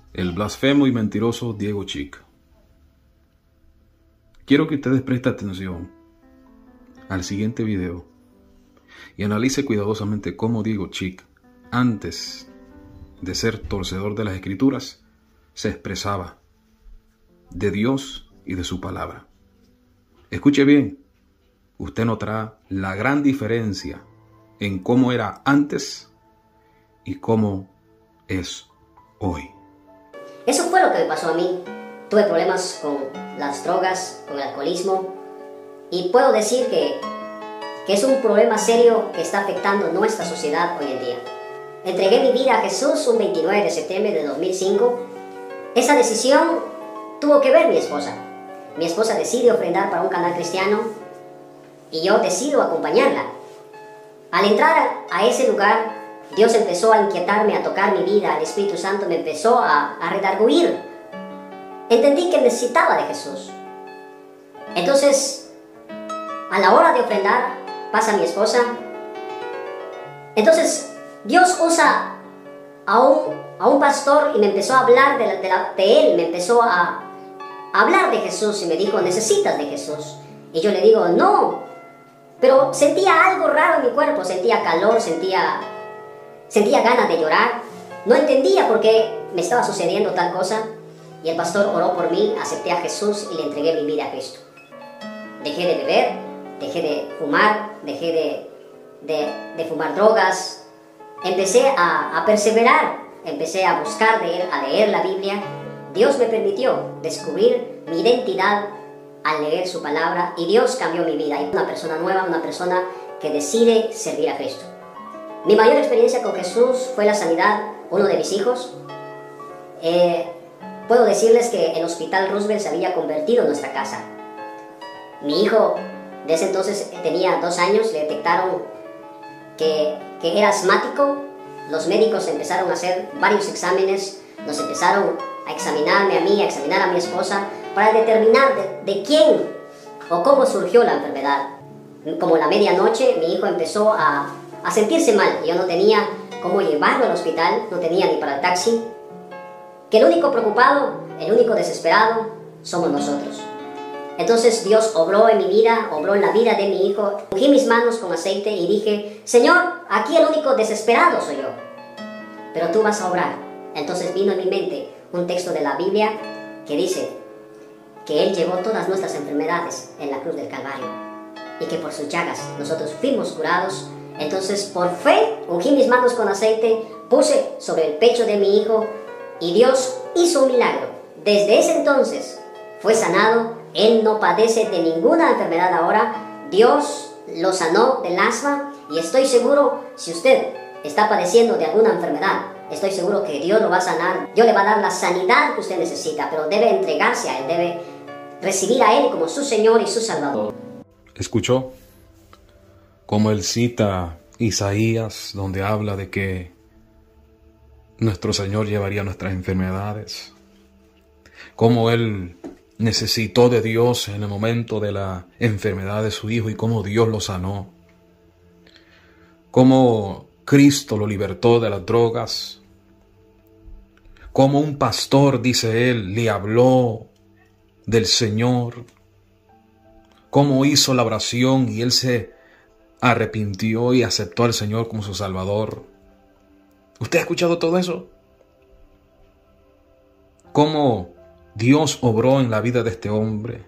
el blasfemo y mentiroso Diego Chic. Quiero que ustedes presten atención al siguiente video y analice cuidadosamente cómo Diego Chic, antes de ser torcedor de las Escrituras, se expresaba de Dios y de su palabra. Escuche bien, usted notará la gran diferencia en cómo era antes y cómo es hoy. Eso fue lo que me pasó a mí. Tuve problemas con las drogas, con el alcoholismo, y puedo decir que es un problema serio que está afectando nuestra sociedad hoy en día. Entregué mi vida a Jesús un 29 de septiembre de 2005. Esa decisión tuvo que ver mi esposa. Mi esposa decide ofrendar para un canal cristiano y yo decido acompañarla. Al entrar a ese lugar, Dios empezó a inquietarme, a tocar mi vida. El Espíritu Santo me empezó a redarguir. Entendí que necesitaba de Jesús. Entonces, a la hora de ofrendar, pasa mi esposa. Entonces, Dios usa a un pastor y me empezó a hablar de él, me empezó a hablar de Jesús y me dijo, necesitas de Jesús. Y yo le digo, no, pero sentía algo raro en mi cuerpo, sentía calor, sentía ganas de llorar. No entendía por qué me estaba sucediendo tal cosa. Y el pastor oró por mí, acepté a Jesús y le entregué mi vida a Cristo. Dejé de beber, dejé de fumar, dejé de fumar drogas. Empecé a perseverar, empecé a buscar de Él, a leer la Biblia. Dios me permitió descubrir mi identidad al leer su palabra y Dios cambió mi vida. Una persona nueva, una persona que decide servir a Cristo. Mi mayor experiencia con Jesús fue la sanidad, uno de mis hijos. Puedo decirles que el Hospital Roosevelt se había convertido en nuestra casa. Mi hijo de ese entonces tenía 2 años, le detectaron que era asmático. Los médicos empezaron a hacer varios exámenes, nos empezaron a examinarme a mí, a examinar a mi esposa, para determinar de quién o cómo surgió la enfermedad. Como la medianoche, mi hijo empezó a sentirse mal. Yo no tenía cómo llevarlo al hospital, no tenía ni para el taxi. Que el único preocupado, el único desesperado, somos nosotros. Entonces Dios obró en mi vida, obró en la vida de mi hijo. Ungí mis manos con aceite y dije, Señor, aquí el único desesperado soy yo, pero tú vas a obrar. Entonces vino en mi mente un texto de la Biblia que dice que Él llevó todas nuestras enfermedades en la cruz del Calvario y que por sus llagas nosotros fuimos curados. Entonces por fe ungí mis manos con aceite, puse sobre el pecho de mi hijo y Dios hizo un milagro. Desde ese entonces fue sanado. Él no padece de ninguna enfermedad ahora. Dios lo sanó del asma y estoy seguro, si usted está padeciendo de alguna enfermedad, estoy seguro que Dios lo va a sanar. Dios le va a dar la sanidad que usted necesita, pero debe entregarse a Él, debe recibir a Él como su Señor y su Salvador. ¿Escuchó? Como él cita Isaías, donde habla de que nuestro Señor llevaría nuestras enfermedades. Como Él necesitó de Dios en el momento de la enfermedad de su hijo y cómo Dios lo sanó. Cómo Cristo lo libertó de las drogas. Cómo un pastor, dice él, le habló del Señor. Cómo hizo la oración y él se arrepintió y aceptó al Señor como su Salvador. ¿Usted ha escuchado todo eso? ¿Cómo Dios obró en la vida de este hombre?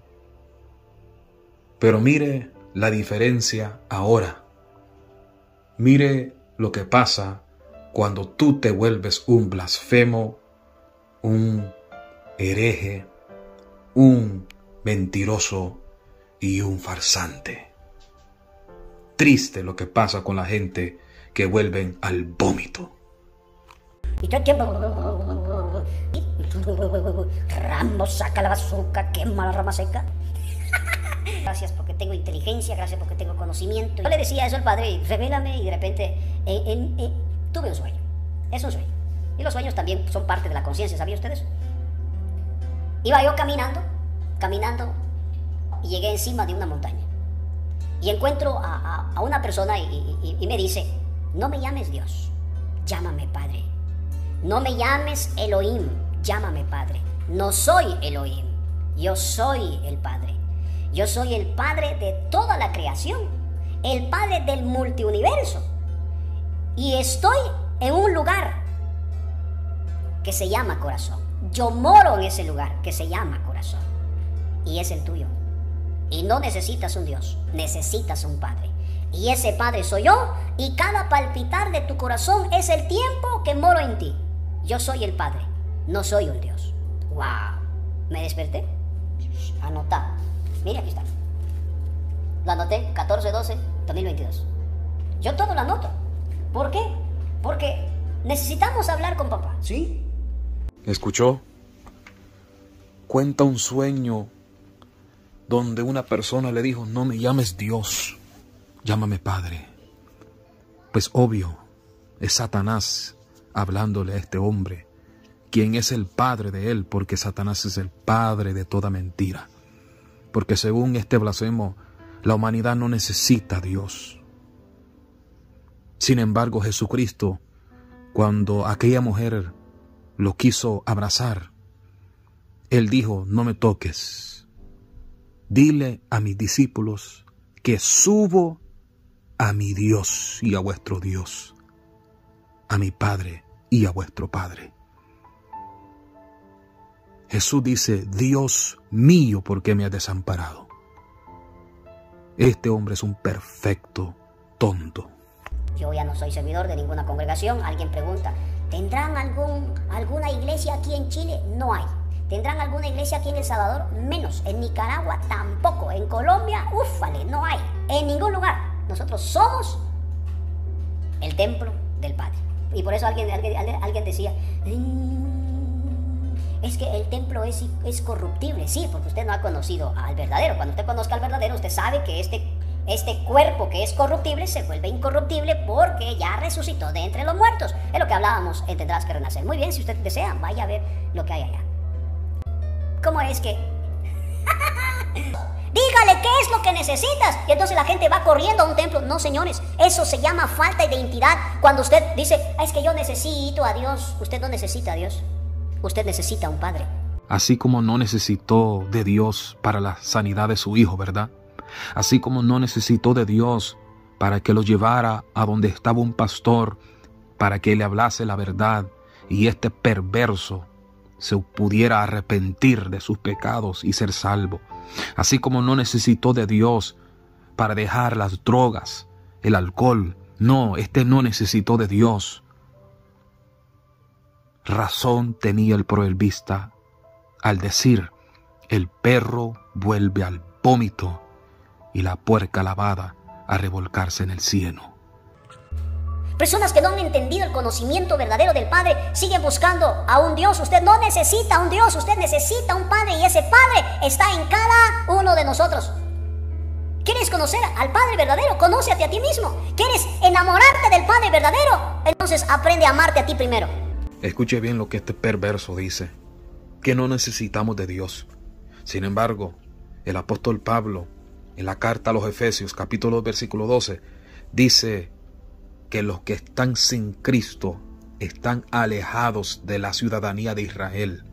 Pero mire la diferencia ahora. Mire lo que pasa cuando tú te vuelves un blasfemo, un hereje, un mentiroso y un farsante. Triste lo que pasa con la gente que vuelven al vómito. Y todo el tiempo, Rambo, saca la bazooka, quema la rama seca. Gracias porque tengo inteligencia, gracias porque tengo conocimiento. Yo le decía eso al Padre, revélame, y de repente tuve un sueño. Es un sueño. Y los sueños también son parte de la conciencia, ¿sabían ustedes? Iba yo caminando, y llegué encima de una montaña. Y encuentro a una persona y me dice, no me llames Dios, llámame Padre. No me llames Elohim, llámame Padre. No soy Elohim, yo soy el Padre. Yo soy el Padre de toda la creación, el Padre del multiuniverso. Y estoy en un lugar que se llama corazón. Yo moro en ese lugar que se llama corazón. Y es el tuyo. Y no necesitas un Dios, necesitas un Padre. Y ese Padre soy yo, y cada palpitar de tu corazón es el tiempo que moro en ti. Yo soy el Padre, no soy un Dios. ¡Wow! ¿Me desperté? Anotado. Mira, aquí está. Lo anoté, 14/12/2022. Yo todo lo anoto. ¿Por qué? Porque necesitamos hablar con papá. ¿Sí? ¿Escuchó? Cuenta un sueño donde una persona le dijo, no me llames Dios, llámame Padre. Pues obvio, es Satanás hablándole a este hombre, quien es el padre de él, porque Satanás es el padre de toda mentira. Porque según este blasfemo, la humanidad no necesita a Dios. Sin embargo, Jesucristo, cuando aquella mujer lo quiso abrazar, él dijo, no me toques. Dile a mis discípulos que subo a mi Dios y a vuestro Dios, a mi Padre y a vuestro Padre. Jesús dice, Dios mío, ¿por qué me has desamparado? Este hombre es un perfecto tonto. Yo ya no soy servidor de ninguna congregación. Alguien pregunta, ¿tendrán alguna iglesia aquí en Chile? No hay. ¿Tendrán alguna iglesia aquí en El Salvador? Menos. En Nicaragua tampoco. En Colombia, úfale, no hay. En ningún lugar. Nosotros somos el templo del Padre. Y por eso alguien decía, es que el templo es corruptible. Sí, porque usted no ha conocido al verdadero. Cuando usted conozca al verdadero, usted sabe que este cuerpo que es corruptible se vuelve incorruptible porque ya resucitó de entre los muertos. Es lo que hablábamos, tendrás que renacer. Muy bien, si usted desea, vaya a ver lo que hay allá. ¿Cómo es que? Dígale qué es lo que necesitas. Y entonces la gente va corriendo a un templo. No, señores, eso se llama falta de identidad. Cuando usted dice, es que yo necesito a Dios. Usted no necesita a Dios. Usted necesita a un Padre. Así como no necesitó de Dios para la sanidad de su hijo, ¿verdad? Así como no necesitó de Dios para que lo llevara a donde estaba un pastor, para que le hablase la verdad y este perverso se pudiera arrepentir de sus pecados y ser salvo. Así como no necesitó de Dios para dejar las drogas, el alcohol. No, este no necesitó de Dios. Razón tenía el proverbista al decir, el perro vuelve al vómito y la puerca lavada a revolcarse en el cieno. Personas que no han entendido el conocimiento verdadero del Padre siguen buscando a un Dios. Usted no necesita a un Dios, usted necesita a un Padre, y ese Padre está en cada uno de nosotros. ¿Quieres conocer al Padre verdadero? Conócete a ti mismo. ¿Quieres enamorarte del Padre verdadero? Entonces aprende a amarte a ti primero. Escuche bien lo que este perverso dice, que no necesitamos de Dios. Sin embargo, el apóstol Pablo, en la carta a los Efesios, capítulo 2, versículo 12, dice que los que están sin Cristo están alejados de la ciudadanía de Israel,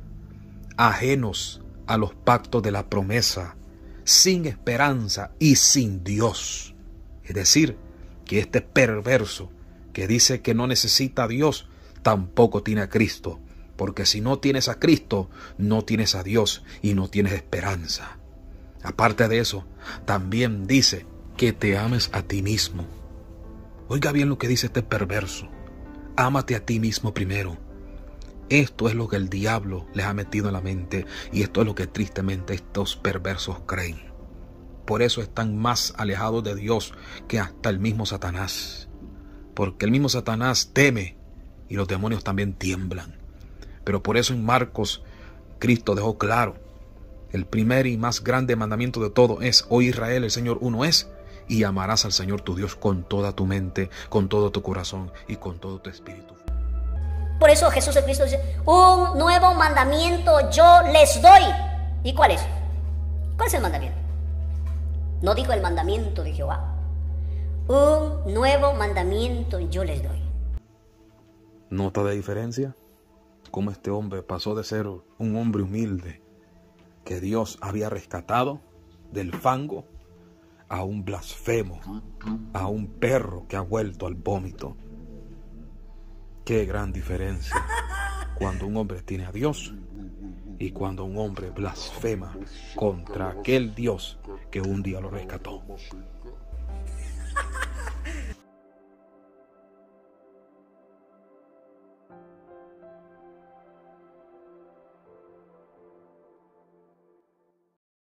ajenos a los pactos de la promesa, sin esperanza y sin Dios. Es decir, que este perverso que dice que no necesita a Dios, tampoco tiene a Cristo, porque si no tienes a Cristo, no tienes a Dios y no tienes esperanza. Aparte de eso, también dice que te ames a ti mismo. Oiga bien lo que dice este perverso. Ámate a ti mismo primero. Esto es lo que el diablo les ha metido en la mente y esto es lo que tristemente estos perversos creen. Por eso están más alejados de Dios que hasta el mismo Satanás. Porque el mismo Satanás teme y los demonios también tiemblan. Pero por eso en Marcos, Cristo dejó claro, el primer y más grande mandamiento de todo es, oh Israel, el Señor uno es, y amarás al Señor tu Dios con toda tu mente, con todo tu corazón y con todo tu espíritu. Por eso Jesús el Cristo dice, un nuevo mandamiento yo les doy. ¿Y cuál es? ¿Cuál es el mandamiento? No dijo el mandamiento de Jehová. Un nuevo mandamiento yo les doy. ¿Nota de diferencia? cómo este hombre pasó de ser un hombre humilde que Dios había rescatado del fango a un blasfemo, a un perro que ha vuelto al vómito. Qué gran diferencia cuando un hombre tiene a Dios y cuando un hombre blasfema contra aquel Dios que un día lo rescató.